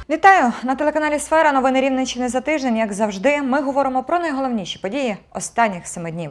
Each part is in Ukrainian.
Вітаю! На телеканалі «Сфера» новини Рівненщини за тиждень. Як завжди, ми говоримо про найголовніші події останніх 7 днів.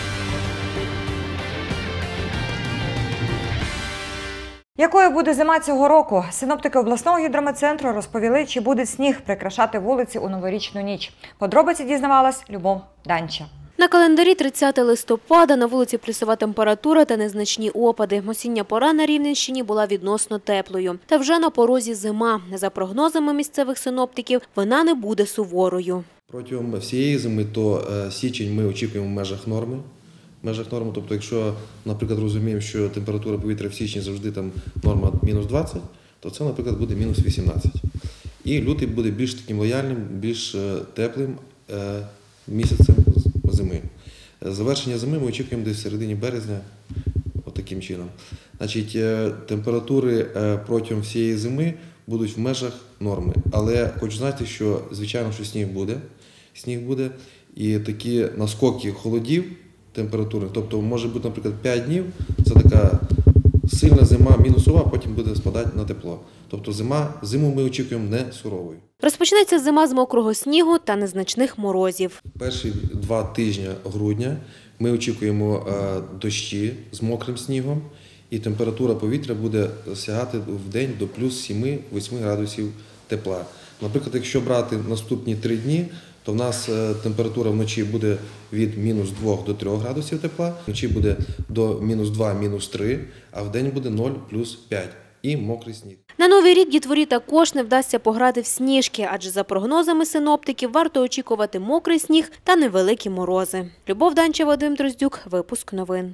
Якою буде зима цього року? Синоптики обласного гідрометцентру розповіли, чи буде сніг прикрашати вулиці у новорічну ніч. Подробиці дізнавалась Любов Данча. На календарі 30 листопада, на вулиці плюсова температура та незначні опади. Осіння пора на Рівненщині була відносно теплою. Та вже на порозі зима. За прогнозами місцевих синоптиків, вона не буде суворою. Протягом всієї зими, то січень ми очікуємо в межах норми. Тобто, якщо, наприклад, розуміємо, що температура повітря в січні завжди там норма мінус 20, то це, наприклад, буде мінус 18. І лютий буде більш таким лояльним, більш теплим місяцем зими. Завершення зими ми очікуємо десь в середині березня, отаким чином. Значить, температури протягом всієї зими будуть в межах норми. Але хочу знати, що, звичайно, що сніг буде, і такі наскоки холодів температури, тобто може бути, наприклад, 5 днів, це така сильна зима мінусова, а потім буде спадати на тепло. Тобто зиму ми очікуємо не суровою. Розпочнеться зима з мокрого снігу та незначних морозів. Перші 2 тижні грудня ми очікуємо дощі з мокрим снігом, і температура повітря буде сягати в день до плюс 7-8 градусів тепла. Наприклад, якщо брати наступні 3 дні, то в нас температура вночі буде від мінус 2 до 3 градусів тепла, вночі буде до мінус 2, мінус 3, а в день буде 0, плюс 5 і мокрий сніг. На Новий рік дітворі також не вдасться пограти в сніжки, адже за прогнозами синоптиків варто очікувати мокрий сніг та невеликі морози. Любов Данча, Вадим Дроздюк, випуск новин.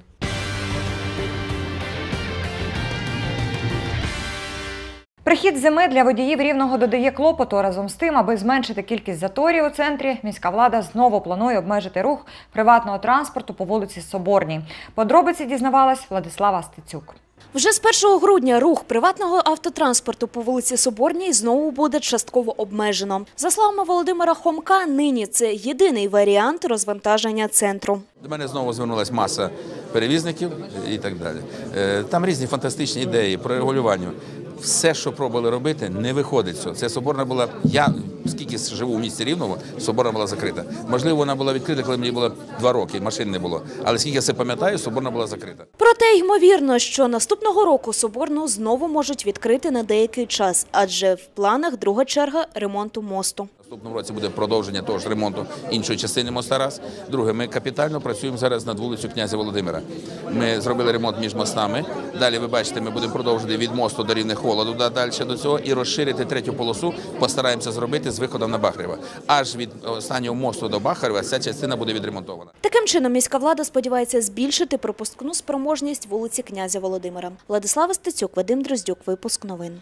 Прихід зими для водіїв Рівного додає клопоту. Разом з тим, аби зменшити кількість заторів у центрі, міська влада знову планує обмежити рух приватного транспорту по вулиці Соборній. Подробиці дізнавалась Владислава Стецюк. Вже з 1 грудня рух приватного автотранспорту по вулиці Соборній знову буде частково обмежено. За словами Володимира Хомка, нині це єдиний варіант розвантаження центру. До мене знову звернулася маса перевізників і так далі. Там різні фантастичні ідеї про регулювання. Все, що пробували робити, не виходить цього. Це Соборна була, я скільки живу в місті Рівному, Соборна була закрита. Можливо, вона була відкрита, коли мені було 2 роки, машин не було. Але скільки я це пам'ятаю, Соборна була закрита. Проте ймовірно, що наступного року Соборну знову можуть відкрити на деякий час, адже в планах друга черга ремонту мосту. В наступному році буде продовження того ж ремонту іншої частини моста раз. Друге, ми капітально працюємо зараз над вулицею князя Володимира. Ми зробили ремонт між мостами. Далі, ви бачите, ми будемо продовжувати від мосту до Рівне Холоду далі до цього і розширити 3-ю полосу, постараємося зробити з виходом на Бахарева. Аж від останнього мосту до Бахарева ця частина буде відремонтована. Таким чином, міська влада сподівається збільшити пропускну спроможність вулиці князя Володимира. Владислава Стецюк, Вадим Дроздюк, випуск новин.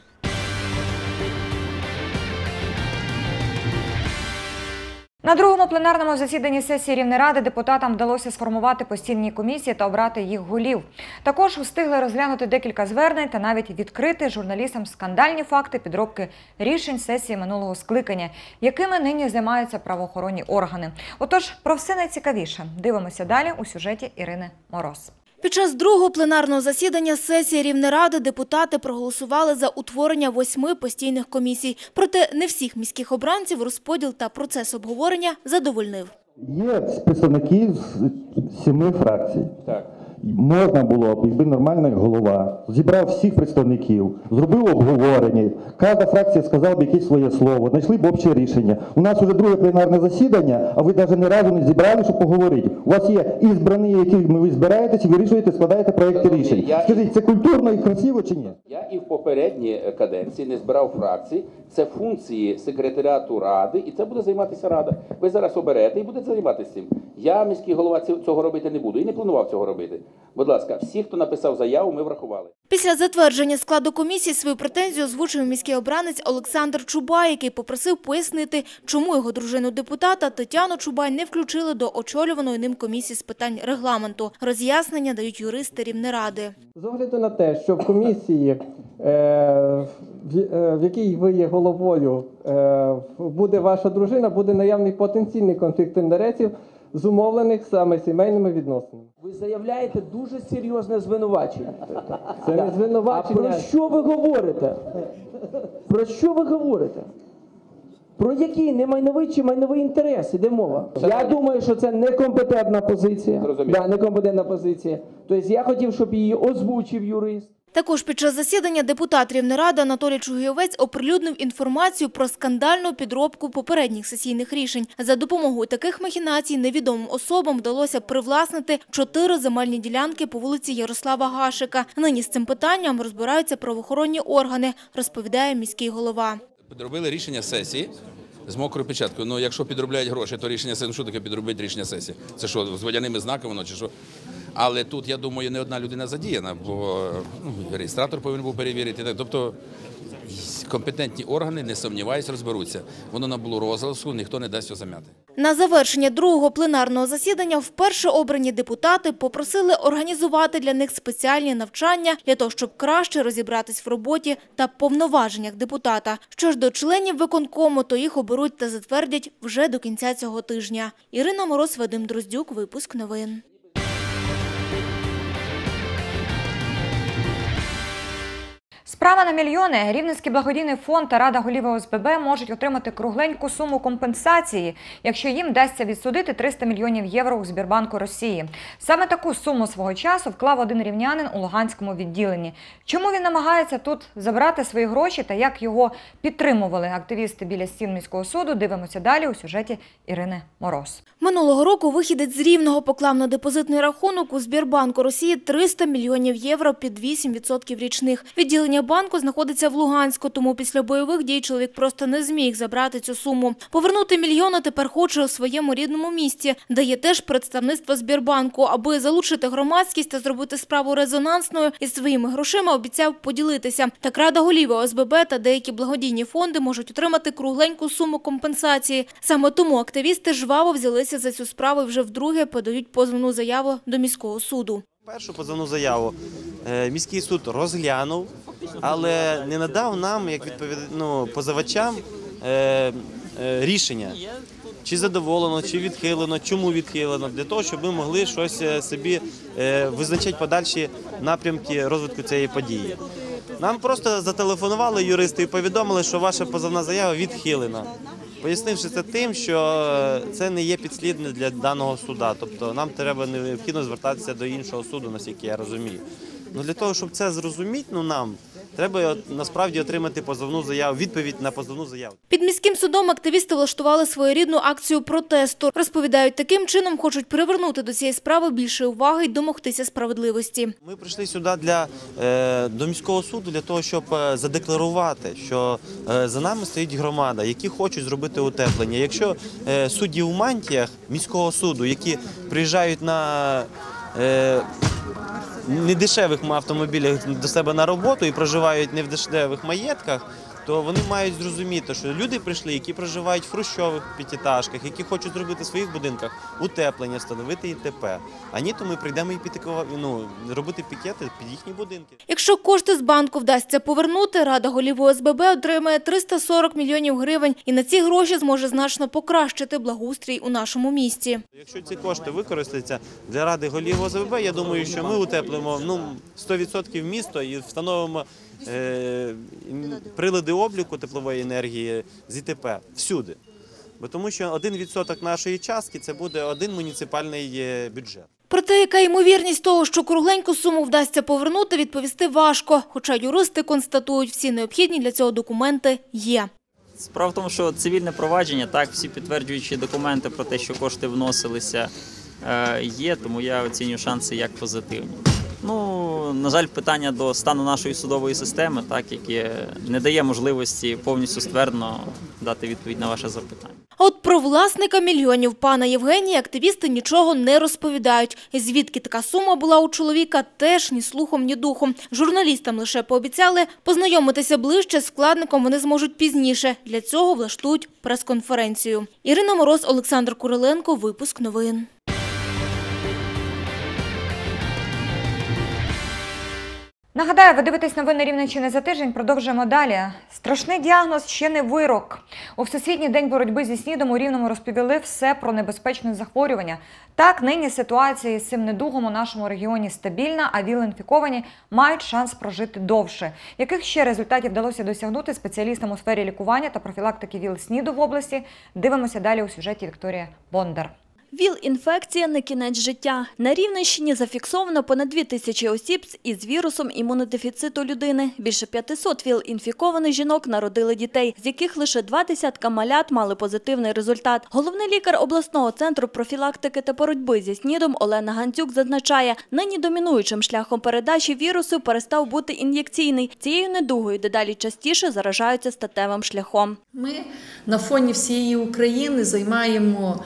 На другому пленарному засіданні сесії Рівнеради депутатам вдалося сформувати постійні комісії та обрати їх голів. Також встигли розглянути декілька звернень та навіть відкрити журналістам скандальні факти підробки рішень сесії минулого скликання, якими нині займаються правоохоронні органи. Отож, про все найцікавіше дивимося далі у сюжеті Ірини Мороз. Під час другого пленарного засідання сесії Рівнеради депутати проголосували за утворення 8 постійних комісій. Проте не всіх міських обранців розподіл та процес обговорення задовольнив. Є представники з 7 фракцій. Так. Можна було б, якби нормальний голова зібрав всіх представників, зробив обговорення, кожна фракція сказала б якесь своє слово, знайшли б обще рішення. У нас вже друге пленарне засідання, а ви навіть ні разу не зібрали, щоб поговорити. У вас є ізбрані, якими ви збираєтесь, і вирішуєте, складаєте проєкти рішень. Скажіть, це культурно і красиво чи ні? Я і в попередній каденції не збирав фракції. Це функції секретаріату ради, і це буде займатися рада. Ви зараз оберете і будете займатися цим. Я, міський голова, цього робити не буду і не планував цього робити. Будь ласка, всі, хто написав заяву, ми врахували. Після затвердження складу комісії свою претензію озвучив міський обранець Олександр Чубай, який попросив пояснити, чому його дружину-депутата Тетяну Чубай не включили до очолюваної ним комісії з питань регламенту. Роз'яснення дають юристи Рівнеради. З огляду на те, що в комісії, в якій ви є головою, буде ваша дружина, буде наявний потенційний конфлікт інтересів, зумовлених саме сімейними відносинами. Ви заявляєте дуже серйозне звинувачення. Це не звинувачення. А про що ви говорите? Про що ви говорите? Про який не майновий чи майновий інтерес іде мова? Я думаю, що це некомпетентна позиція. Зрозуміло. Да, некомпетентна позиція. Тобто я хотів, щоб її озвучив юрист. Також під час засідання депутат Рівнеради Анатолій Чугійовець оприлюднив інформацію про скандальну підробку попередніх сесійних рішень. За допомогою таких махінацій невідомим особам вдалося привласнити 4 земельні ділянки по вулиці Ярослава Гашика. Нині з цим питанням розбираються правоохоронні органи, розповідає міський голова. Підробили рішення сесії з мокрою печаткою. Ну, якщо підробляють гроші, то рішення сесії, що таке підробити рішення сесії? Це що, з водяними знаками воно чи що? Але тут, я думаю, не одна людина задіяна, бо реєстратор повинен був перевірити. Тобто компетентні органи, не сумніваюсь, розберуться. Воно набуло розголосу, ніхто не дасть його зам'яти. На завершення другого пленарного засідання вперше обрані депутати попросили організувати для них спеціальні навчання для того, щоб краще розібратись в роботі та повноваженнях депутата. Що ж до членів виконкому, то їх оберуть та затвердять вже до кінця цього тижня. Ірина Мороз, Вадим Дроздюк, випуск новин. Справа на мільйони. Рівненський благодійний фонд та Рада голів ОСББ можуть отримати кругленьку суму компенсації, якщо їм вдасться відсудити 300 мільйонів євро у Сбербанку Росії. Саме таку суму свого часу вклав один рівнянин у Луганському відділенні. Чому він намагається тут забрати свої гроші та як його підтримували активісти біля стін міського суду, дивимося далі у сюжеті Ірини Мороз. Минулого року вихідець з Рівного поклав на депозитний рахунок у Сбербанку Росії 300 мільйонів євро під 8% річних. Відділення банку знаходиться в Луганську, тому після бойових дій чоловік просто не зміг забрати цю суму. Повернути мільйони тепер хоче у своєму рідному місті, де є теж представництво Сбербанку. Аби залучити громадськість та зробити справу резонансною, із своїми грошима обіцяв поділитися. Так Рада голів ОСББ та деякі благодійні фонди можуть отримати кругленьку суму компенсації. Саме тому активісти жваво взялися за цю справу і вже вдруге подають позовну заяву до міського суду. Першу позовну заяву міський суд розглянув, але не надав нам, як позивачам, рішення, чи задоволено, чи відхилено, чому відхилено, для того, щоб ми могли щось собі визначати подальші напрямки розвитку цієї події. Нам просто зателефонували юристи і повідомили, що ваша позовна заява відхилена, пояснивши це тим, що це не є підслідне для даного суда, тобто нам треба необхідно звертатися до іншого суду, наскільки я розумію. Для того, щоб це зрозуміти, нам треба насправді отримати позовну заяву, відповідь на позовну заяву. Під міським судом активісти влаштували своєрідну акцію протесту. Розповідають, таким чином хочуть привернути до цієї справи більше уваги й домогтися справедливості. Ми прийшли сюди до міського суду для того, щоб задекларувати, що за нами стоїть громада, які хочуть зробити утеплення. Якщо судді у мантіях міського суду, які приїжджають на недешевих автомобілях до себе на роботу і проживають не в дешевих маєтках, то вони мають зрозуміти, що люди прийшли, які проживають в хрущових п'ятиэтажках, які хочуть зробити в своїх будинках утеплення, встановити ІТП. А ні, то ми прийдемо і робити пікети під їхні будинки. Якщо кошти з банку вдасться повернути, Рада голів ОСББ отримає 340 мільйонів гривень і на ці гроші зможе значно покращити благоустрій у нашому місті. Якщо ці кошти використаються для Ради голів ОСББ, я думаю, що ми утеплимо 100% місто і встановимо прилади обліку теплової енергії з ІТП всюди. Тому що 1% нашої частки – це буде один муніципальний бюджет. Проте, яка ймовірність того, що кругленьку суму вдасться повернути, відповісти важко. Хоча юристи констатують, всі необхідні для цього документи є. Справа в тому, що цивільне провадження, так, всі підтверджуючі документи про те, що кошти вносилися, є, тому я оцінюю шанси як позитивні. На жаль, питання до стану нашої судової системи, яке не дає можливості повністю ствердно дати відповідь на ваше запитання. А от про власника мільйонів пана Євгенія активісти нічого не розповідають. Звідки така сума була у чоловіка, теж ні слухом, ні духом. Журналістам лише пообіцяли, познайомитися ближче з вкладником вони зможуть пізніше. Для цього влаштують прес-конференцію. Ірина Мороз, Олександр Куриленко, випуск новин. Нагадаю, ви дивитесь новини Рівненщини за тиждень. Продовжуємо далі. Страшний діагноз ще не вирок. У Всесвітній день боротьби зі СНІДом у Рівному розповіли все про небезпечне захворювання. Так, нині ситуація з цим недугом у нашому регіоні стабільна, а ВІЛ-інфіковані мають шанс прожити довше. Яких ще результатів вдалося досягнути спеціалістам у сфері лікування та профілактики ВІЛ-СНІДу в області? Дивимося далі у сюжеті Вікторії Бондар. ВІЛ-інфекція – не кінець життя. На Рівненщині зафіксовано понад 2000 осіб із вірусом імунодефіциту людини. Більше 500 ВІЛ-інфікованих жінок народили дітей, з яких лише 20 малят мали позитивний результат. Головний лікар обласного центру профілактики та боротьби зі СНІДом Олена Гандзюк зазначає, нині домінуючим шляхом передачі вірусу перестав бути ін'єкційний. Цією недугою дедалі частіше заражаються статевим шляхом. Ми на фоні всієї України займаємо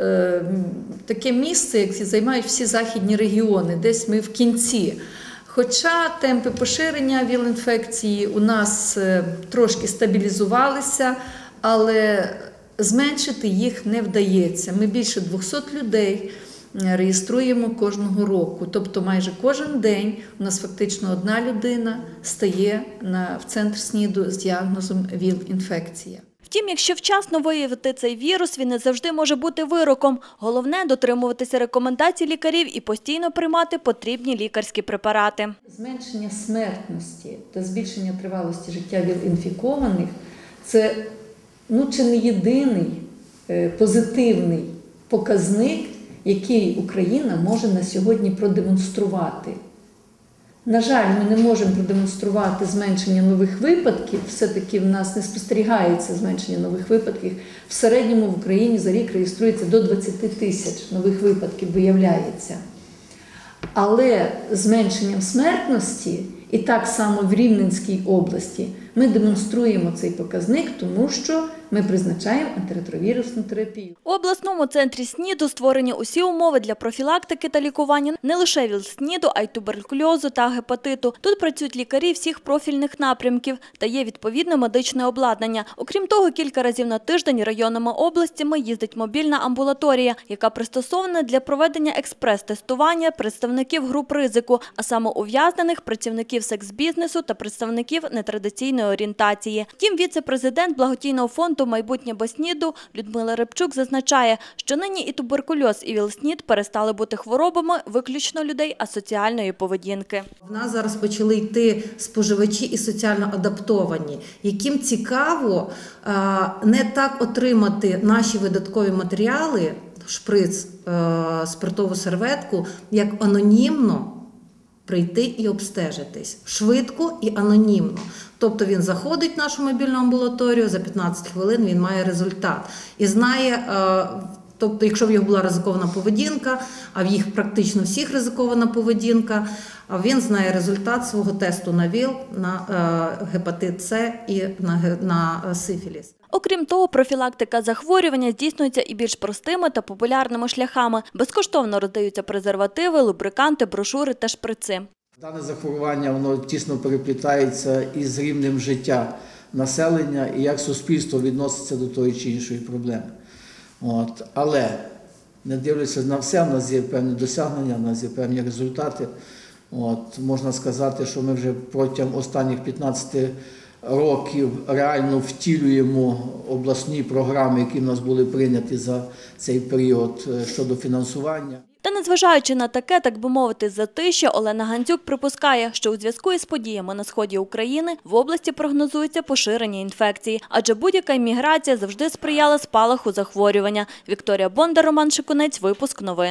таке місце, як займають всі західні регіони, десь ми в кінці. Хоча темпи поширення ВІЛ-інфекції у нас трошки стабілізувалися, але зменшити їх не вдається. Ми більше 200 людей реєструємо кожного року. Тобто майже кожен день у нас фактично одна людина стає в центр СНІДу з діагнозом ВІЛ-інфекція. Втім, якщо вчасно виявити цей вірус, він не завжди може бути вироком. Головне – дотримуватися рекомендацій лікарів і постійно приймати потрібні лікарські препарати. Зменшення смертності та збільшення тривалості життя ВІЛ-інфікованих – це чи не єдиний позитивний показник, який Україна може на сьогодні продемонструвати. На жаль, ми не можемо продемонструвати зменшення нових випадків, все-таки в нас не спостерігається зменшення нових випадків. В середньому в Україні за рік реєструється до 20 тисяч нових випадків, виявляється. Але зменшенням смертності, і так само в Рівненській області, ми демонструємо цей показник, тому що ми призначаємо антиретровірусну терапію. У обласному центрі СНІДу створені усі умови для профілактики та лікування не лише ВІЛ-СНІДу, а й туберкульозу та гепатиту. Тут працюють лікарі всіх профільних напрямків та є відповідне медичне обладнання. Окрім того, кілька разів на тиждень районами областями їздить мобільна амбулаторія, яка пристосована для проведення експрес-тестування представників груп ризику, а саме ув'язнених, працівників секс-бізнесу та представників нетрадиційної орієнтації. Втім, віце-президент благодійного фонду «Майбутнє без СНІДу» Людмила Рибчук зазначає, що нині і туберкульоз, і ВІЛ-СНІД перестали бути хворобами виключно людей асоціальної поведінки. В нас зараз почали йти споживачі і соціально адаптовані, яким цікаво не так отримати наші видаткові матеріали, шприц, спиртову серветку, як анонімно прийти і обстежитись. Швидко і анонімно. Тобто він заходить в нашу мобільну амбулаторію, за 15 хвилин він має результат. І знає, тобто якщо в його була ризикована поведінка, а в їх практично всіх ризикована поведінка, він знає результат свого тесту на ВІЛ, на гепатит С і на сифіліс. Окрім того, профілактика захворювання здійснюється і більш простими та популярними шляхами. Безкоштовно роздаються презервативи, лубриканти, брошури та шприци. Дане захворювання воно тісно переплітається із рівнем життя населення і як суспільство відноситься до тої чи іншої проблеми. Але не дивлячись на все, в нас є певні досягнення, в нас є певні результати. Можна сказати, що ми вже протягом останніх 15 років реально втілюємо обласні програми, які в нас були прийняті за цей період щодо фінансування. Та незважаючи на таке, так би мовити, затишя, Олена Гандзюк припускає, що у зв'язку із подіями на сході України в області прогнозується поширення інфекції, адже будь-яка імміграція завжди сприяла спалаху захворювання. Вікторія Бондар, Роман Шикунець, випуск новин.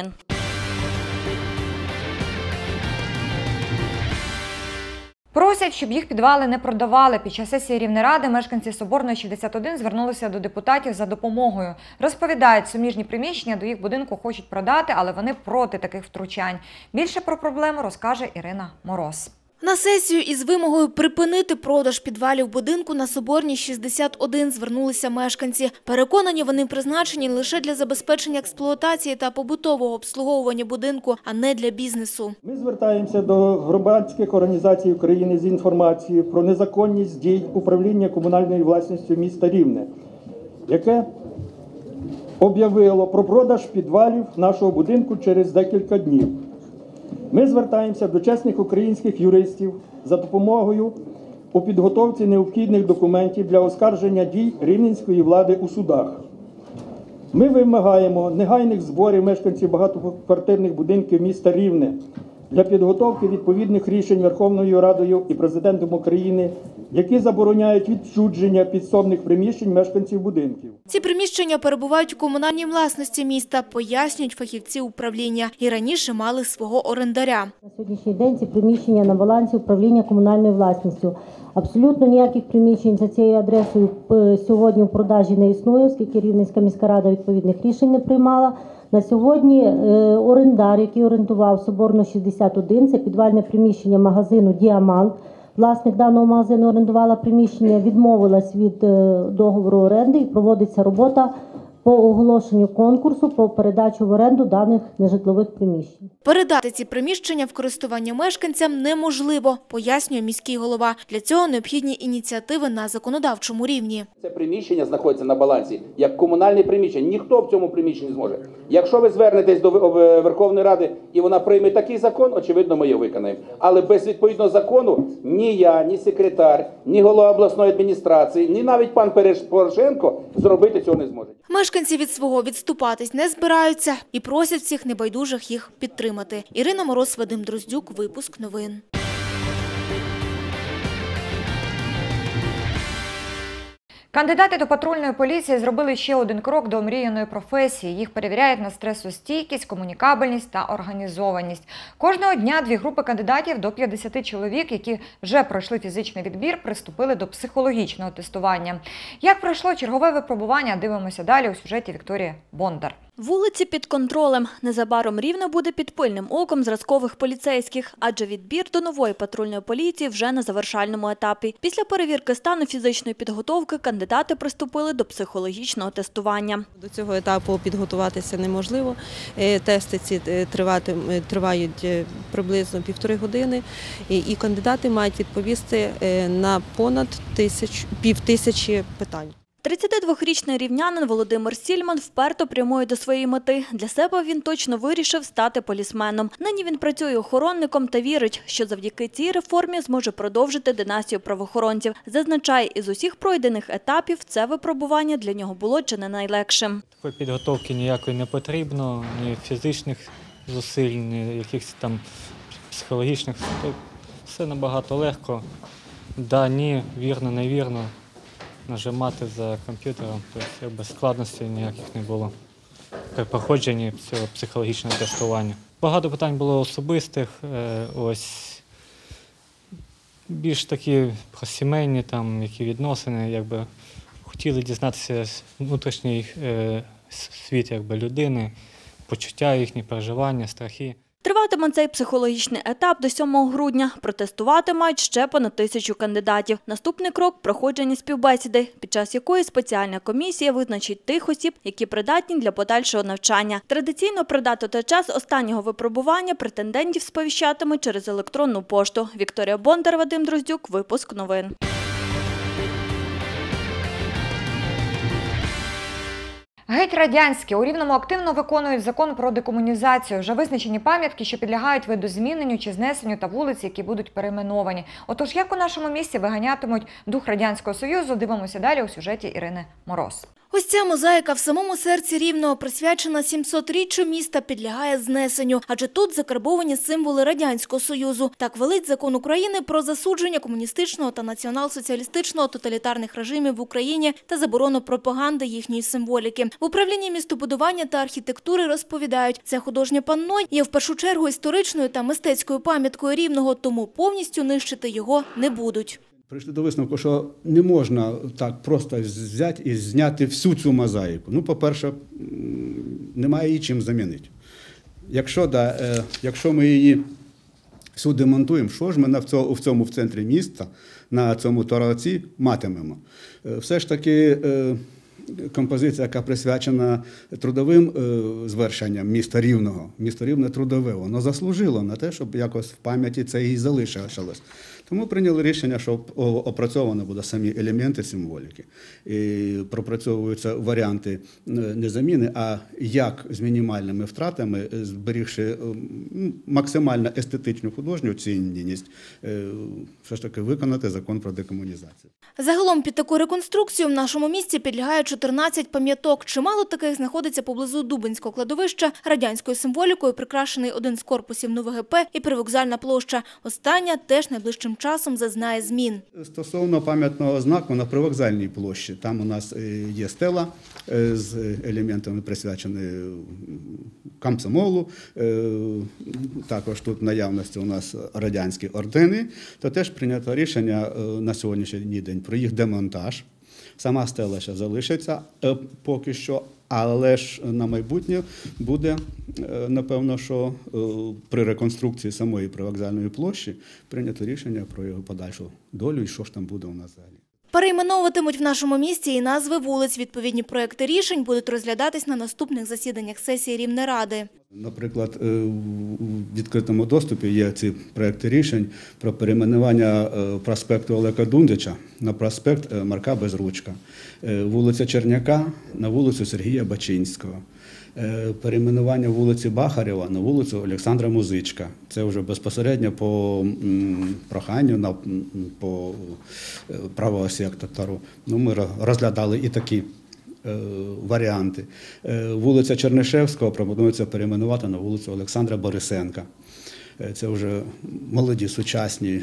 Просять, щоб їх підвали не продавали. Під час сесії Рівнеради мешканці Соборної 61 звернулися до депутатів за допомогою. Розповідають, суміжні приміщення до їх будинку хочуть продати, але вони проти таких втручань. Більше про проблему розкаже Ірина Мороз. На сесію із вимогою припинити продаж підвалів будинку на Соборній 61 звернулися мешканці. Переконані, вони призначені лише для забезпечення експлуатації та побутового обслуговування будинку, а не для бізнесу. Ми звертаємося до громадських організацій України з інформацією про незаконність дій управління комунальною власністю міста Рівне, яке об'явило про продаж підвалів нашого будинку через декілька днів. Ми звертаємося до чесних українських юристів за допомогою у підготовці необхідних документів для оскарження дій рівненської влади у судах. Ми вимагаємо негайних зборів мешканців багатоквартирних будинків міста Рівне для підготовки відповідних рішень Верховною Радою і Президентом України, які забороняють відчуження підсобних приміщень мешканців будинків. Ці приміщення перебувають у комунальній власності міста, пояснюють фахівці управління, і раніше мали свого орендаря. На сьогоднішній день ці приміщення на балансі управління комунальною власністю. Абсолютно ніяких приміщень за цією адресою сьогодні в продажі не існує, оскільки Рівненська міська рада відповідних рішень не приймала. На сьогодні орендар, який орендував Соборну 61, це підвальне приміщення магазину «Діамант». Власник даного магазину орендувала приміщення, відмовилась від договору оренди і проводиться робота по оголошенню конкурсу по передачу в оренду даних нежитлових приміщень. Передати ці приміщення в користування мешканцям неможливо, пояснює міський голова. Для цього необхідні ініціативи на законодавчому рівні. Це приміщення знаходиться на балансі як комунальне приміщення. Ніхто в цьому приміщенні не зможе. Якщо ви звернетесь до Верховної Ради і вона прийме такий закон, очевидно, ми його виконаємо. Але без відповідного закону ні я, ні секретар, ні голова обласної адміністрації, ні навіть пан Порошенко зробити цього не зможуть. Мешканці від свого відступатись не збираються і просять всіх небайдужих їх підтримати. Ірина Мороз, Вадим Дроздюк, випуск новин. Кандидати до патрульної поліції зробили ще один крок до омріяної професії. Їх перевіряють на стресостійкість, комунікабельність та організованість. Кожного дня 2 групи кандидатів до 50 чоловік, які вже пройшли фізичний відбір, приступили до психологічного тестування. Як пройшло чергове випробування, дивимося далі у сюжеті Вікторії Бондар. Вулиці під контролем. Незабаром Рівне буде під пильним оком зразкових поліцейських, адже відбір до нової патрульної поліції вже на завершальному етапі. Після перевірки стану фізичної підготовки кандидати приступили до психологічного тестування. До цього етапу підготуватися неможливо. Тести ці тривають приблизно 1,5 години, і кандидати мають відповісти на понад 5000 питань. 32-річний рівнянин Володимир Сільман вперто прямує до своєї мети. Для себе він точно вирішив стати полісменом. Нині він працює охоронником та вірить, що завдяки цій реформі зможе продовжити династію правоохоронців. Зазначає, із усіх пройдених етапів це випробування для нього було чи не найлегшим. Такої підготовки ніякої не потрібно, ні фізичних зусиль, ні якихось там психологічних. Все набагато легко. Да, ні, вірно, невірно. Нажимати за комп'ютером, тобто складностей ніяких не було при проходженні цього психологічного тестування. Багато питань було особистих, ось більш такі про сімейні, там, які відносини, якби хотіли дізнатися внутрішній світ якби, людини, почуття їхні, переживання, страхи. Триватиме цей психологічний етап до 7 грудня. Протестувати мають ще понад 1000 кандидатів. Наступний крок – проходження співбесіди, під час якої спеціальна комісія визначить тих осіб, які придатні для подальшого навчання. Традиційно про дату та час останнього випробування претендентів сповіщатимуть через електронну пошту. Вікторія Бондар, Вадим Дроздюк, випуск новин. Геть радянські. У Рівному активно виконують закон про декомунізацію. Вже визначені пам'ятки, що підлягають видозміненню чи знесенню, та вулиці, які будуть перейменовані. Отож, як у нашому місті виганятимуть дух Радянського Союзу, дивимося далі у сюжеті Ірини Мороз. Ось ця мозаїка в самому серці Рівного, присвячена 700-річчю міста, підлягає знесенню. Адже тут закарбовані символи Радянського Союзу. Так велить закон України про засудження комуністичного та націонал-соціалістичного тоталітарних режимів в Україні та заборону пропаганди їхньої символіки. В управлінні містобудування та архітектури розповідають, це художнє панно є в першу чергу історичною та мистецькою пам'яткою Рівного, тому повністю нищити його не будуть. Прийшли до висновку, що не можна так просто взяти і зняти всю цю мозаїку. Ну, по-перше, немає її чим замінити. Якщо ми її всю демонтуємо, що ж ми в центрі міста, на цьому торці матимемо? Все ж таки композиція, яка присвячена трудовим звершенням міста Рівного. Місто Рівне трудове, воно заслужило на те, щоб якось в пам'яті це і залишилось. Тому прийняли рішення, що опрацьовано буде самі елементи символіки. І пропрацьовуються варіанти не заміни, а як з мінімальними втратами, зберігши максимально естетичну художню цінність, все ж таки виконати закон про декомунізацію. Загалом під таку реконструкцію в нашому місті підлягає 14 пам'яток. Чимало таких знаходиться поблизу Дубинського кладовища, радянською символікою прикрашений один з корпусів НУВГП і Привокзальна площа. Остання теж найближчим часом зазнає змін. Стосовно пам'ятного знаку на Привокзальній площі, там у нас є стела з елементами, присвяченими комсомолу, також тут в наявності у нас радянські ордени, то теж прийнято рішення на сьогоднішній день про їх демонтаж. Сама стела ще залишиться поки що, але ж на майбутнє буде, напевно, що при реконструкції самої Привокзальної площі прийнято рішення про його подальшу долю і що ж там буде у нас взагалі. Перейменовуватимуть в нашому місті і назви вулиць. Відповідні проекти рішень будуть розглядатись на наступних засіданнях сесії Рівнеради. Наприклад, у відкритому доступі є ці проекти рішень про перейменування проспекту Олега Дундича на проспект Марка Безручка, вулиця Черняка на вулицю Сергія Бачинського, перейменування вулиці Бахарєва на вулицю Олександра Музичка. Це вже безпосередньо по проханню по правого сектору. Ми розглядали і такі варіанти. Вулиця Чернишевського пропонується перейменувати на вулицю Олександра Борисенка. Це вже молоді, сучасні,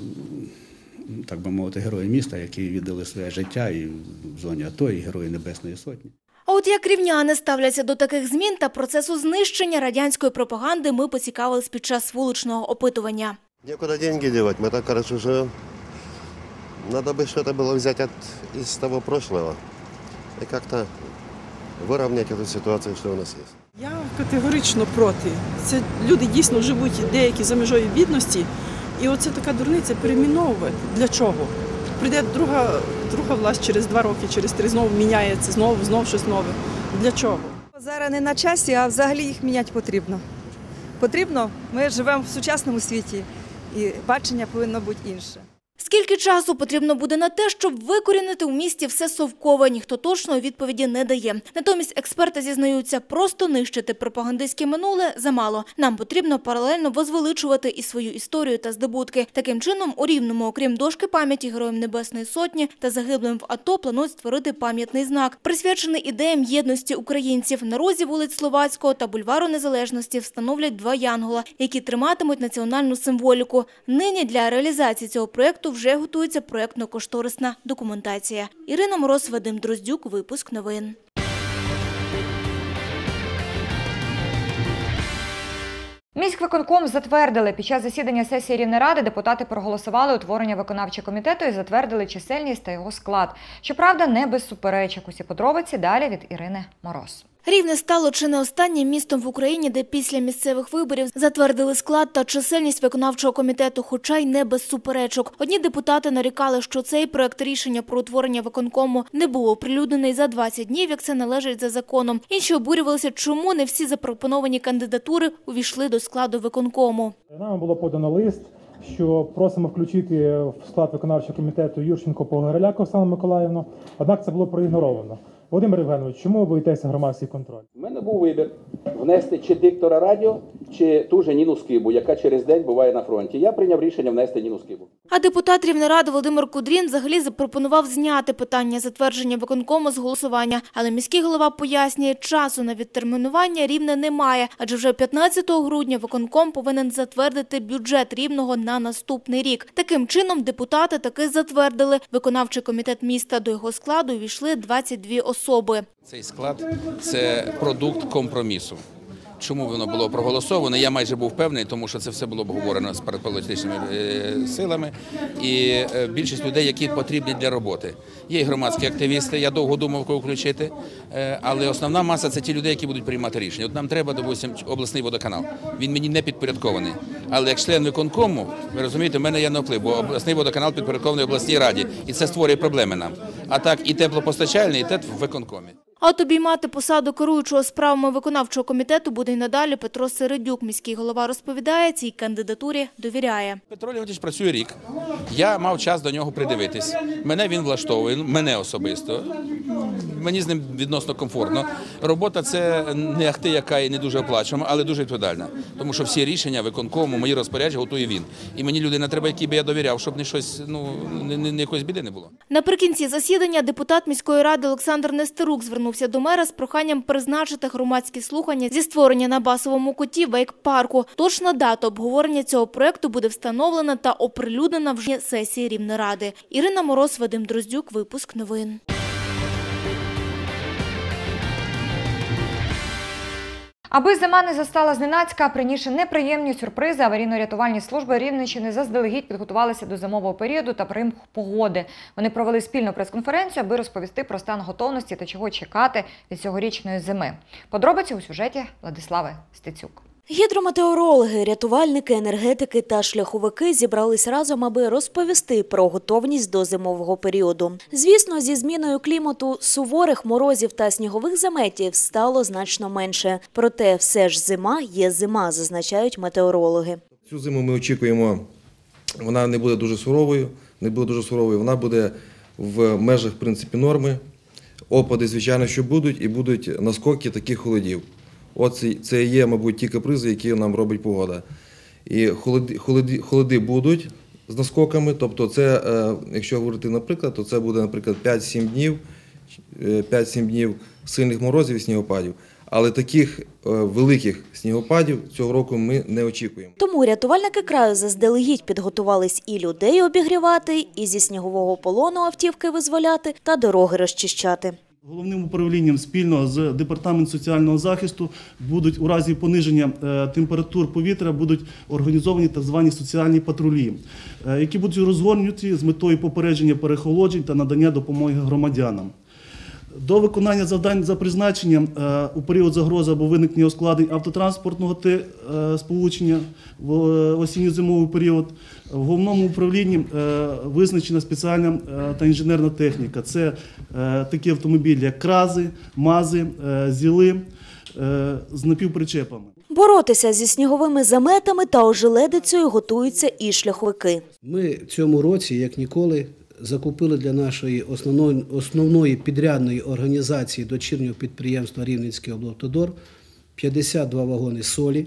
так би мовити, герої міста, які віддали своє життя і в зоні АТО, і Герої Небесної Сотні. А от як рівняни ставляться до таких змін та процесу знищення радянської пропаганди, ми поцікавились під час вуличного опитування. Некуда деньги девать, мы так хорошо живем. Надо бы что-то было взять из того прошлого и как-то выровнять эту ситуацию, что у нас есть. Я категорично проти. Це люди дійсно живуть деякі за межою бідності, і оце така дурниця перейменовувати. Для чого? Прийде друга власть через 2 роки, через 3 знову міняється, знову щось нове. Для чого? Зараз не на часі, а взагалі їх міняти потрібно. Потрібно, ми живемо в сучасному світі і бачення повинно бути інше. Скільки часу потрібно буде на те, щоб викорінити у місті все совкове, ніхто точної відповіді не дає. Натомість експерти зізнаються, просто нищити пропагандистське минуле замало. Нам потрібно паралельно возвеличувати і свою історію та здобутки. Таким чином, у Рівному, окрім дошки пам'яті Героям Небесної Сотні та загиблим в АТО, планують створити пам'ятний знак, присвячений ідеям єдності українців. На розі вулиць Словацького та бульвару Незалежності встановлять 2 янгола, які триматимуть національну символіку. Нині для реалізації цього проєкту вже готується проєктно-кошторисна документація. Ірина Мороз, Вадим Дроздюк, випуск новин. Міськвиконком затвердили. Під час засідання сесії Рівнеради депутати проголосували утворення виконавчого комітету і затвердили чисельність та його склад. Щоправда, не без суперечок. Усі подробиці далі від Ірини Мороз. Рівне стало чи не останнім містом в Україні, де після місцевих виборів затвердили склад та чисельність виконавчого комітету, хоча й не без суперечок. Одні депутати нарікали, що цей проект рішення про утворення виконкому не був оприлюднений за 20 днів, як це належить за законом. Інші обурювалися, чому не всі запропоновані кандидатури увійшли до складу виконкому. Нам було подано лист, що просимо включити в склад виконавчого комітету Юрченко Погореляк Оксану Миколаївну, однак це було проігноровано. Володимир Євгенович, чому ви боїтеся громадський контроль? У мене був вибір внести чи диктора радіо, чи ту же Ніну Скибу, яка через день буває на фронті. Я прийняв рішення внести Ніну Скибу. А депутат Рівнеради Володимир Кудрін взагалі запропонував зняти питання затвердження виконкому з голосування. Але міський голова пояснює, часу на відтермінування Рівне немає, адже вже 15 грудня виконком повинен затвердити бюджет Рівного на наступний рік. Таким чином депутати таки затвердили. Виконавчий комітет міста, до його складу увійшли 22 особи. Цей склад – це продукт компромісу. Чому воно було проголосовано, я майже був впевнений, тому що це все було обговорено з політичними силами і більшість людей, які потрібні для роботи. Є і громадські активісти, я довго думав, кого включити, але основна маса – це ті люди, які будуть приймати рішення. От нам треба, допустим, обласний водоканал. Він мені не підпорядкований, але як член виконкому, ви розумієте, в мене є на вплив, бо обласний водоканал підпорядкований обласній раді, і це створює проблеми нам. А так і теплопостачальний, і ТЕТ в виконкомі. А от обіймати посаду керуючого справами виконавчого комітету буде й надалі Петро Середюк. Міський голова розповідає, цій кандидатурі довіряє. Петро Леонтійович працює рік. Я мав час до нього придивитись. Мене він влаштовує, мене особисто. Мені з ним відносно комфортно. Робота – це не ахти яка і не дуже оплачувана, але дуже відповідальна. Тому що всі рішення виконкому, мої розпорядження готує він. І мені людина треба, якій би я довіряв, щоб не щось, якоїсь біди не було. Наприкінці засідання депутат міської ради Олександр Нестерук звернувся до мера з проханням призначити громадські слухання зі створення на Басовому куті вейк-парку. Точна дата обговорення цього проєкту буде встановлена та оприлюднена вже сесії Рівнеради. Ірина Мороз, Вадим Дроздюк, випуск новин. Аби зима не застала зненацька, а принісши неприємні сюрпризи, аварійно-рятувальні служби Рівненщини заздалегідь підготувалися до зимового періоду та примх погоди. Вони провели спільну прес-конференцію, аби розповісти про стан готовності та чого чекати від цьогорічної зими. Подробиці у сюжеті Владислави Стецюк. Гідрометеорологи, рятувальники, енергетики та шляховики зібрались разом, аби розповісти про готовність до зимового періоду. Звісно, зі зміною клімату суворих морозів та снігових заметів стало значно менше. Проте все ж зима є зима, зазначають метеорологи. Цю зиму ми очікуємо, вона не буде дуже суровою, вона буде в межах, в принципі, норми. Опади, звичайно, що будуть, і будуть наскоки таких холодів. Це є, мабуть, ті капризи, які нам робить погода. І холоди будуть з наскоками, тобто це, якщо говорити, наприклад, то це буде, наприклад, 5-7 днів сильних морозів і снігопадів. Але таких великих снігопадів цього року ми не очікуємо. Тому рятувальники краю заздалегідь підготувались і людей обігрівати, і зі снігового полону автівки визволяти та дороги розчищати. Головним управлінням спільно з Департаментом соціального захисту будуть у разі пониження температур повітря будуть організовані так звані соціальні патрулі, які будуть розгорнуті з метою попередження перехолоджень та надання допомоги громадянам. До виконання завдань за призначенням у період загрози або виникнення ускладнень автотранспортного сполучення в осінньо-зимовий період в головному управлінні визначена спеціальна та інженерна техніка. Це такі автомобілі, як крази, мази, зіли з напівпричепами. Боротися зі сніговими заметами та ожеледицею готуються і шляховики. Ми цьому році, як ніколи, закупили для нашої основної підрядної організації дочірнього підприємства Рівненський облавтодор 52 вагони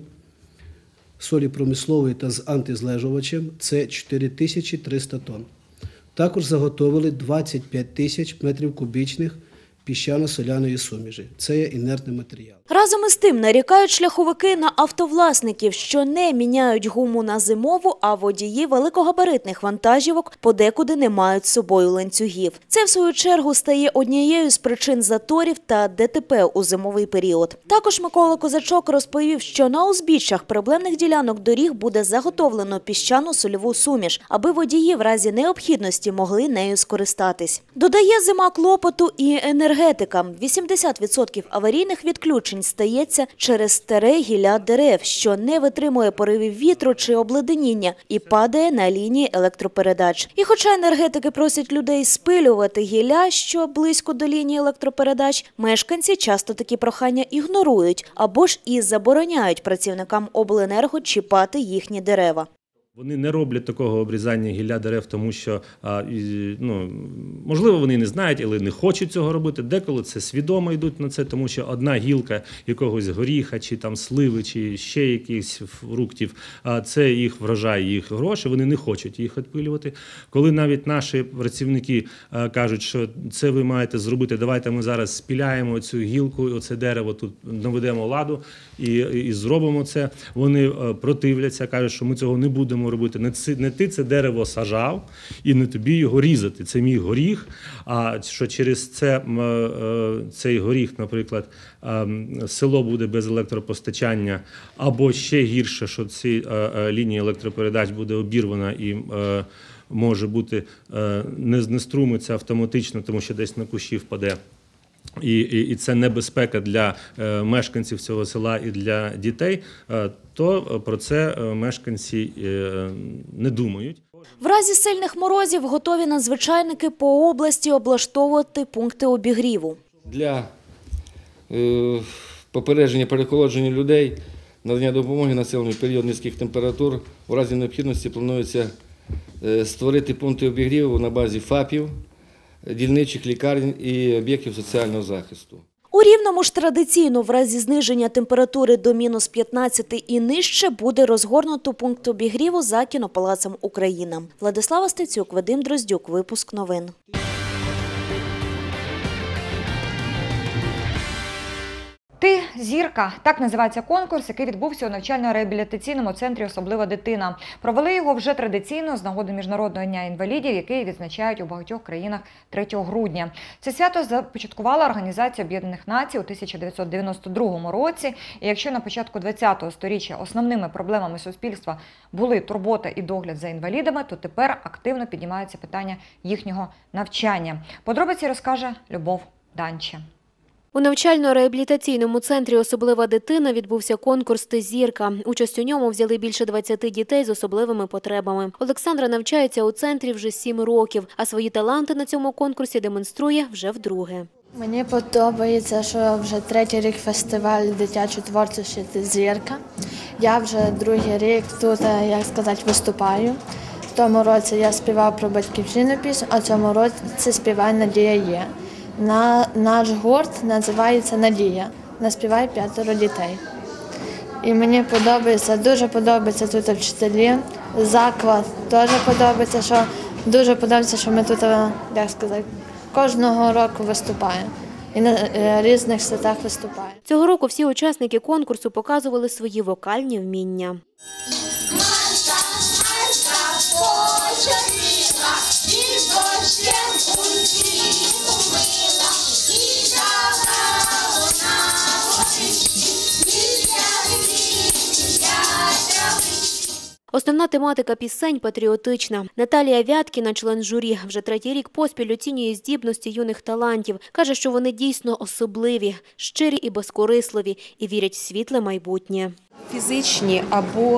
солі промислової та з антизлежувачем, це 4300 тонн. Також заготовили 25 тисяч метрів кубічних піщано-соляної суміші. Це є інертний матеріал. Разом із тим нарікають шляховики на автовласників, що не міняють гуму на зимову, а водії великогабаритних вантажівок подекуди не мають з собою ланцюгів. Це, в свою чергу, стає однією з причин заторів та ДТП у зимовий період. Також Микола Козачок розповів, що на узбіччях проблемних ділянок доріг буде заготовлено піщано-сольову суміш, аби водії в разі необхідності могли нею скористатись. Додає, зима клопоту і енергетикам. 80% аварійних відключень стається через старе гілля дерев, що не витримує поривів вітру чи обледеніння і падає на лінії електропередач. І хоча енергетики просять людей спилювати гілля, що близько до лінії електропередач, мешканці часто такі прохання ігнорують або ж і забороняють працівникам обленерго чіпати їхні дерева. Вони не роблять такого обрізання гілля дерев, тому що, можливо, вони не знають, але не хочуть цього робити. Деколи це свідомо йдуть на це, тому що одна гілка якогось горіха, чи там сливи, чи ще якихось фруктів, це їх врожай, їх гроші, вони не хочуть їх відпилювати. Коли навіть наші працівники кажуть, що це ви маєте зробити, давайте ми зараз спіляємо цю гілку, оце дерево тут наведемо ладу і зробимо це, вони противляться, кажуть, що ми цього не будемо будемо робити. Не ти це дерево сажав і не тобі його різати. Це мій горіх, а що через цей горіх, наприклад, село буде без електропостачання, або ще гірше, що ці лінії електропередач буде обірвана і може бути, не струмиться автоматично, тому що десь на кущі впаде. І це небезпека для мешканців цього села і для дітей, то про це мешканці не думають. В разі сильних морозів готові надзвичайники по області облаштовувати пункти обігріву. Для попередження переохолодження людей, надання допомоги населенню в період низьких температур, у разі необхідності планується створити пункти обігріву на базі ФАПів, дільничих лікарень і об'єктів соціального захисту. У Рівному ж традиційно в разі зниження температури до мінус 15 і нижче буде розгорнуто пункт обігріву за кінопалацем «Україна». Владислава Стецюк, Вадим Дроздюк. Випуск новин. «Ти – зірка» – так називається конкурс, який відбувся у навчально-реабілітаційному центрі «Особлива дитина». Провели його вже традиційно з нагоди Міжнародного дня інвалідів, який відзначають у багатьох країнах 3 грудня. Це свято започаткувала Організація Об'єднаних Націй у 1992 році. І якщо на початку ХХ століття основними проблемами суспільства були турбота і догляд за інвалідами, то тепер активно піднімаються питання їхнього навчання. Подробиці розкаже Любов Данче. У навчально-реабілітаційному центрі «Особлива дитина» відбувся конкурс «Ти – зірка». Участь у ньому взяли більше 20 дітей з особливими потребами. Олександра навчається у центрі вже 7 років, а свої таланти на цьому конкурсі демонструє вже вдруге. Мені подобається, що вже 3-й рік фестиваль дитячої творчості «Ти – зірка». Я вже 2-й рік тут, як сказати, виступаю. В тому році я співав про батьківщину пісню, а в цьому році співаю «Надія є». Наш гурт називається «Надія». Наспіває 5 дітей. І мені подобається, дуже подобається тут вчителі, заклад теж подобається, що дуже подобається, що ми тут, як сказати, кожного року виступаємо і на різних святах виступаємо. Цього року всі учасники конкурсу показували свої вокальні вміння. Основна тематика пісень – патріотична. Наталія Вяткіна, член журі, вже 3-й рік поспіль оцінює здібності юних талантів. Каже, що вони дійсно особливі, щирі і безкорисливі, і вірять в світле майбутнє. Фізичні або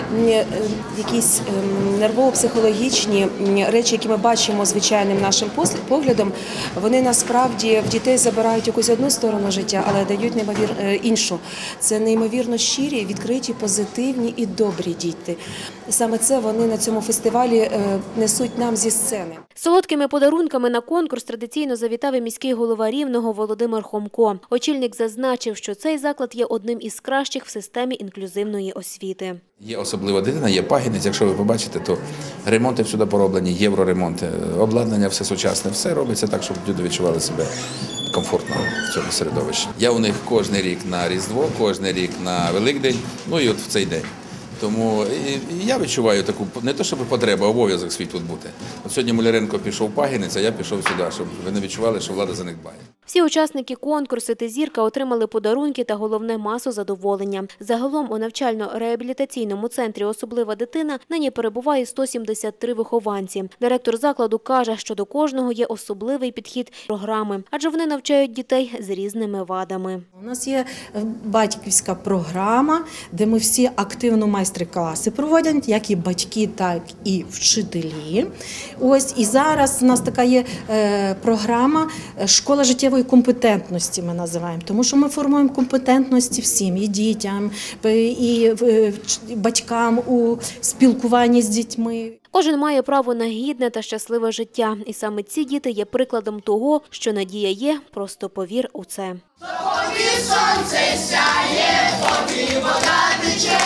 якісь нервово-психологічні речі, які ми бачимо звичайним нашим поглядом, вони насправді в дітей забирають якусь одну сторону життя, але дають іншу. Це неймовірно щирі, відкриті, позитивні і добрі діти. Саме це вони на цьому фестивалі несуть нам зі сцени. Солодкими подарунками на конкурс традиційно завітав і міський голова Рівного Володимир Хомко. Очільник зазначив, що цей заклад є одним із кращих в системі інклюзивної освіти. Є особлива дитина, є пагінець, якщо ви побачите, то ремонти всюди пороблені, євроремонти, обладнання все сучасне, все робиться так, щоб люди відчували себе комфортно в цьому середовищі. Я у них кожен рік на Різдво, кожен рік на Великдень, ну і от в цей день. Тому я відчуваю таку, не то щоб потребу, а обов'язок свій тут бути. От сьогодні Муляренко пішов в Пагінець, а я пішов сюди, щоб вони відчували, що влада за них дбає. Всі учасники конкурсу «Ти – зірка» отримали подарунки та, головне, масу задоволення. Загалом у навчально-реабілітаційному центрі «Особлива дитина» нині перебуває 173 вихованці. Директор закладу каже, що до кожного є особливий підхід програми, адже вони навчають дітей з різними вадами. У нас є батьківська програма, де ми всі активно майстер-класи проводять, як і батьки, так і вчителі. Ось і зараз у нас така є програма «Школа життєвої компетентності» ми називаємо, тому що ми формуємо компетентності всім, і дітям, і батькам у спілкуванні з дітьми. Кожен має право на гідне та щасливе життя. І саме ці діти є прикладом того, що надія є, просто повір у це. Тобі сонце сяє, тобі вода тече.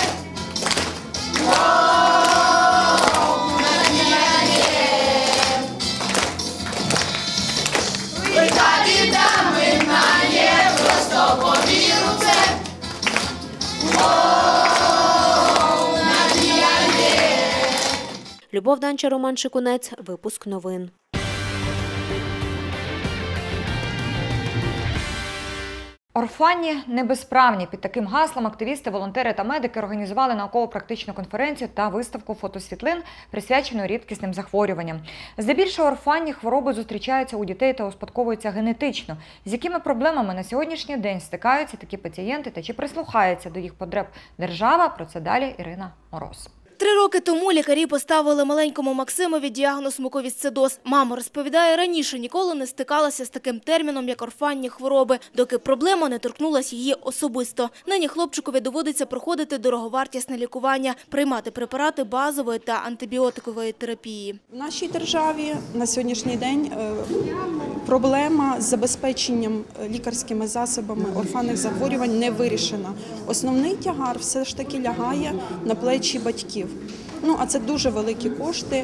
Велика біда минає, просто повір у це. Надія є. Любов Данча, Роман Шикунець. Випуск новин. Орфанні не безправні. Під таким гаслом активісти, волонтери та медики організували науково-практичну конференцію та виставку фотосвітлин, присвячену рідкісним захворюванням. Здебільшого орфанні хвороби зустрічаються у дітей та успадковуються генетично. З якими проблемами на сьогоднішній день стикаються такі пацієнти та чи прислухається до їх потреб держава? Про це далі Ірина Мороз. 3 роки тому лікарі поставили маленькому Максимові діагноз муковісцидоз. Мама розповідає, раніше ніколи не стикалася з таким терміном, як орфанні хвороби, доки проблема не торкнулася її особисто. Нині хлопчикові доводиться проходити дороговартісне лікування, приймати препарати базової та антибіотикової терапії. В нашій державі на сьогоднішній день проблема з забезпеченням лікарськими засобами орфанних захворювань не вирішена. Основний тягар все ж таки лягає на плечі батьків. А це дуже великі кошти,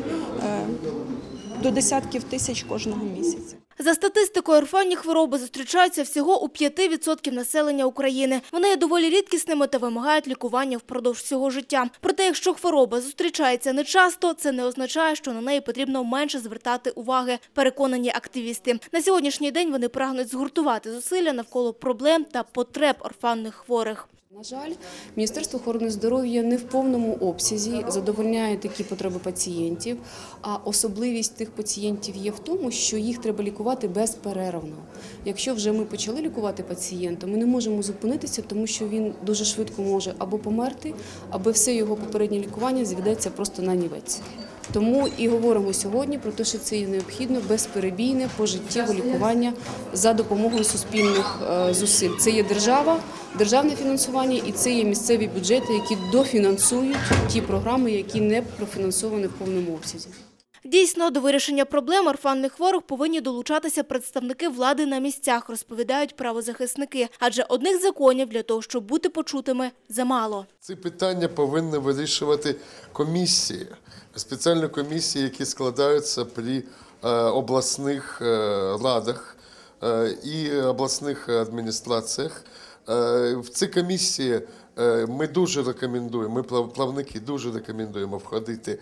до десятків тисяч кожного місяця. За статистикою, орфанні хвороби зустрічаються всього у 5% населення України. Вони є доволі рідкісними та вимагають лікування впродовж всього життя. Проте, якщо хвороба зустрічається нечасто, це не означає, що на неї потрібно менше звертати уваги, переконані активісти. На сьогоднішній день вони прагнуть згуртувати зусилля навколо проблем та потреб орфанних хворих. На жаль, Міністерство охорони здоров'я не в повному обсязі задовольняє такі потреби пацієнтів, а особливість тих пацієнтів є в тому, що їх треба лікувати безперервно. Якщо вже ми почали лікувати пацієнта, ми не можемо зупинитися, тому що він дуже швидко може або померти, або все його попереднє лікування зведеться просто на нівець. Тому і говоримо сьогодні про те, що це є необхідно безперебійне пожиттєве лікування за допомогою суспільних зусиль. Це є держава, державне фінансування і це є місцеві бюджети, які дофінансують ті програми, які не профінансовані в повному обсязі. Дійсно, до вирішення проблем орфанних хворих повинні долучатися представники влади на місцях, розповідають правозахисники. Адже одних законів для того, щоб бути почутими, замало. Ці питання повинні вирішувати комісії, спеціальні комісії, які складаються при обласних радах і обласних адміністраціях. В ці комісії ми дуже рекомендуємо, ми плавники дуже рекомендуємо входити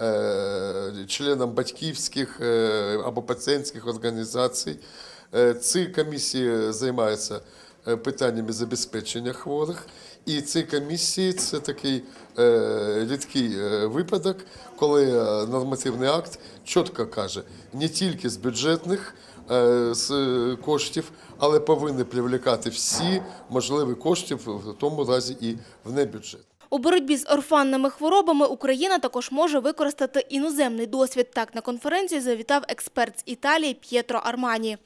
членам батьківських або пацієнтських організацій. Ці комісії займаються питаннями забезпечення хворих. І ці комісії – це такий рідкий випадок, коли нормативний акт чітко каже, не тільки з бюджетних з коштів, але повинні привлекати всі можливі кошти, в тому разі і в небюджет. У боротьбі з орфанними хворобами Україна також може використати іноземний досвід. Так, на конференцію завітав експерт з Італії П'єтро Армані.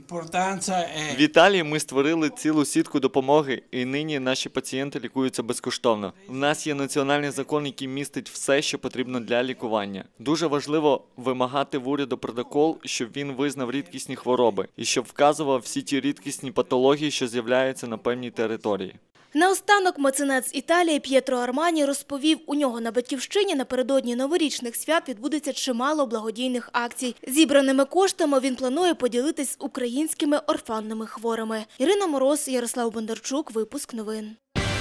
В Італії ми створили цілу сітку допомоги, і нині наші пацієнти лікуються безкоштовно. В нас є національний закон, який містить все, що потрібно для лікування. Дуже важливо вимагати в уряду протокол, щоб він визнав рідкісні хвороби і щоб вказував всі ті рідкісні патології, що з'являються на певній території. Наостанок меценат з Італії П'єтро Армані розповів, у нього на Батьківщині напередодні новорічних свят відбудеться чимало благодійних акцій. Зібраними коштами він планує поділитись з українськими орфанними хворими. Ірина Мороз, Ярослав Бондарчук, випуск новин.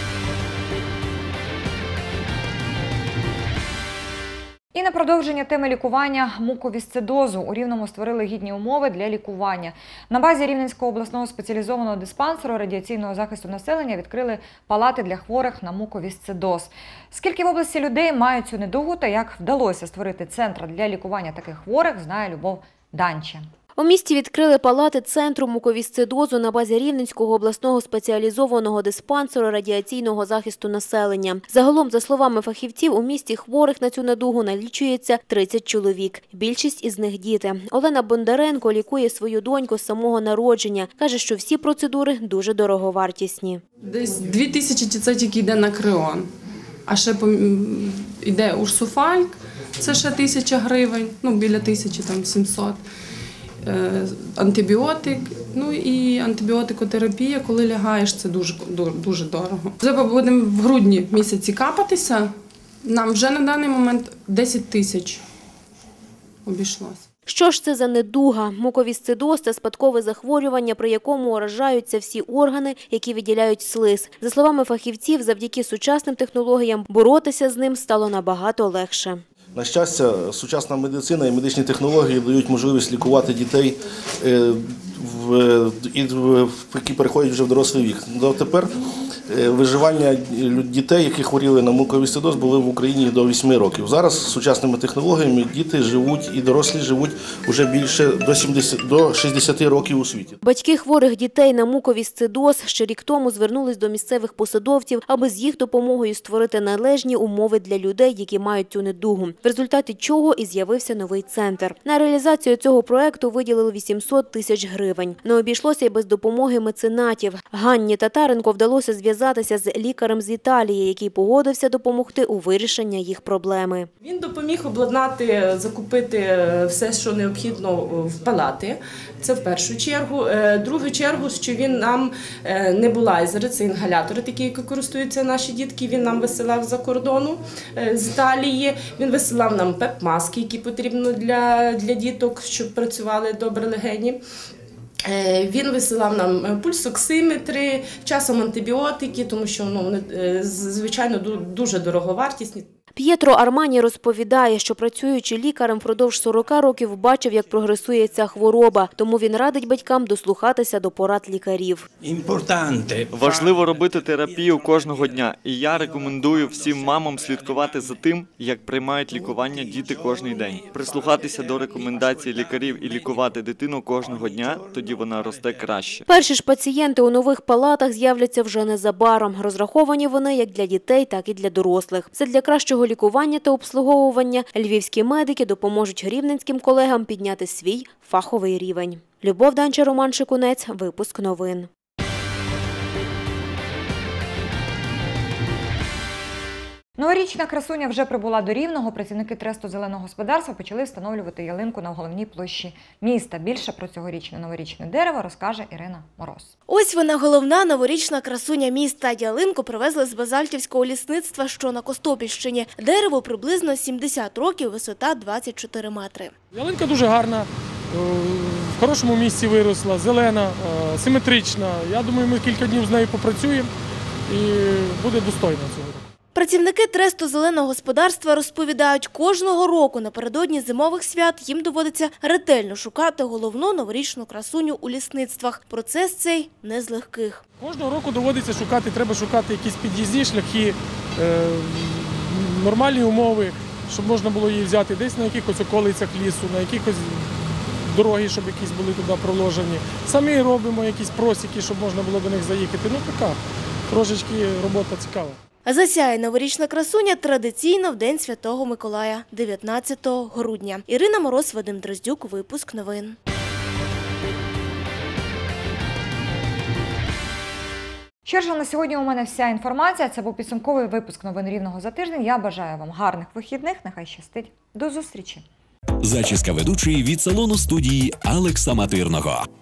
І на продовження теми лікування муковісцидозу у Рівному створили гідні умови для лікування. На базі Рівненського обласного спеціалізованого диспансеру радіаційного захисту населення відкрили палати для хворих на муковісцидоз. Скільки в області людей мають цю недугу та як вдалося створити центр для лікування таких хворих, знає Любов Данча. У місті відкрили палати Центру муковісцидозу на базі Рівненського обласного спеціалізованого диспансеру радіаційного захисту населення. Загалом, за словами фахівців, у місті хворих на цю недугу налічується 30 чоловік. Більшість із них – діти. Олена Бондаренко лікує свою доньку з самого народження. Каже, що всі процедури дуже дороговартісні. Десь 2000 – це тільки йде на крион. А ще йде урсуфальк, це ще 1000 гривень, біля 1700. Антибіотик, і антибіотикотерапія, коли лягаєш, це дуже дорого. Зараз будемо в грудні місяці капатися, нам вже на даний момент 10 тисяч обійшлося. Що ж це за недуга? Муковісцидоз – це спадкове захворювання, при якому уражаються всі органи, які виділяють слиз. За словами фахівців, завдяки сучасним технологіям боротися з ним стало набагато легше. На щастя, сучасна медицина і медичні технології дають можливість лікувати дітей, які переходять вже в дорослий вік. Дотепер виживання дітей, які хворіли на муковісцидоз, були в Україні до 8 років. Зараз з сучасними технологіями діти живуть і дорослі живуть вже більше до 60 років у світі. Батьки хворих дітей на муковісцидоз ще рік тому звернулись до місцевих посадовців, аби з їх допомогою створити належні умови для людей, які мають цю недугу. В результаті чого і з'явився новий центр. На реалізацію цього проекту виділили 800 тисяч гривень. Не обійшлося й без допомоги меценатів. Ганні Татаренко вдалося зв'язатися з лікарем з Італії, який погодився допомогти у вирішенні їх проблеми. Він допоміг обладнати, закупити все, що необхідно в палати. Це в першу чергу. Другу чергу, що він нам небулайзери, це інгалятори, такі, які користуються наші дітки, він нам висилав за кордону з Італії. Він висилав нам ПЕП-маски, які потрібно для діток, щоб працювали добре легені. Він висилав нам пульсоксиметри, часом антибіотики, тому що вони, звичайно, дуже дороговартісні. П'єтро Армані розповідає, що працюючи лікарем впродовж 40 років бачив, як прогресує ця хвороба, тому він радить батькам дослухатися до порад лікарів. Важливо робити терапію кожного дня, і я рекомендую всім мамам слідкувати за тим, як приймають лікування діти кожний день. Прислухатися до рекомендацій лікарів і лікувати дитину кожного дня, тоді вона росте краще. Перші ж пацієнти у нових палатах з'являться вже незабаром. Розраховані вони як для дітей, так і для дорослих. Задля кращого лікування та обслуговування львівські медики допоможуть рівненським колегам підняти свій фаховий рівень. Любов Данча, Роман Шикунець. Випуск новин. Новорічна красуня вже прибула до Рівного. Працівники тресту зеленого господарства почали встановлювати ялинку на головній площі міста. Більше про цьогорічне новорічне дерево розкаже Ірина Мороз. Ось вона, головна новорічна красуня міста. Ялинку привезли з базальтівського лісництва, що на Костопільщині. Дерево приблизно 70 років, висота 24 метри. Ялинка дуже гарна, в хорошому місці виросла, зелена, симетрична. Я думаю, ми кілька днів з нею попрацюємо і буде достойна цього року. Працівники тресту зеленого господарства розповідають, кожного року напередодні зимових свят їм доводиться ретельно шукати головну новорічну красуню у лісництвах. Процес цей не з легких. Кожного року доводиться шукати, треба шукати якісь під'їзні шляхи, нормальні умови, щоб можна було її взяти десь на якихось околицях лісу, на якихось дороги, щоб якісь були туди проложені. Самі робимо якісь просіки, щоб можна було до них заїхати. Ну така, трошечки робота цікава. Засяє новорічна красуня традиційно в День Святого Миколая, 19 грудня. Ірина Мороз, Вадим Дроздюк, випуск новин. Що ж, на сьогодні у мене вся інформація. Це був підсумковий випуск новин Рівного за тиждень. Я бажаю вам гарних вихідних, нехай щастить. До зустрічі. Зачіска ведучої від салону студії Алекса Матирного.